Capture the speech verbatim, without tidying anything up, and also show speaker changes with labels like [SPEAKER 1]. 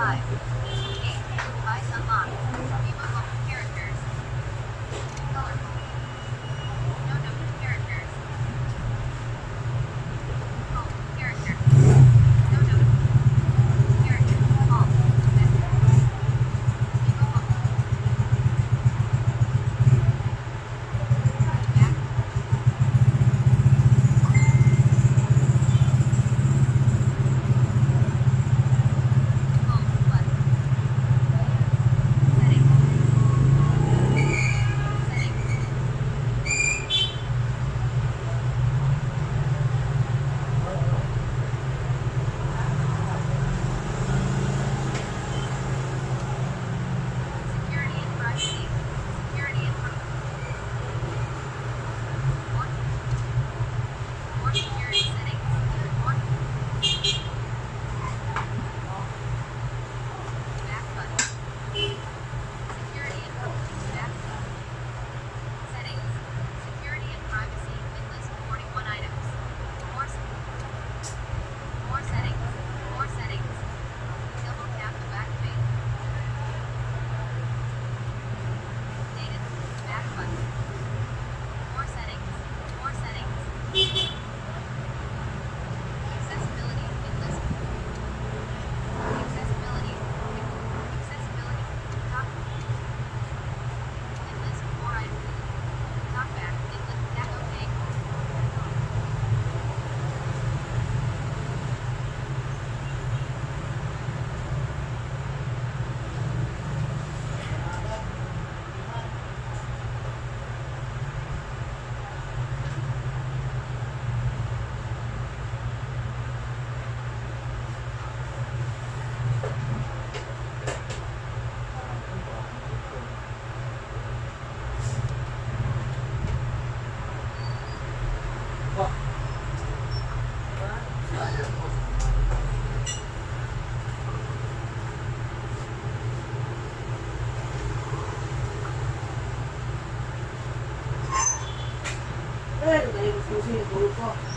[SPEAKER 1] five. eight. Device unlocked. Vivo local characters. Colorful. No number characters. Home character. No number character. Home. Vivo local. Back. Home plus. Settings. Security and privacy. Security and privacy. More. More security settings. More. Back button. Security and privacy. Back button. Settings. Security and privacy. List forty-one items. More. More settings. More settings. Double tap to activate. Data. Back button. More settings. More settings. Accessibility. List. Accessibility. Accessibility. Top. List four items. Talkback. List. Tap OK.
[SPEAKER 2] 네, 네, 조심히 놓을 거.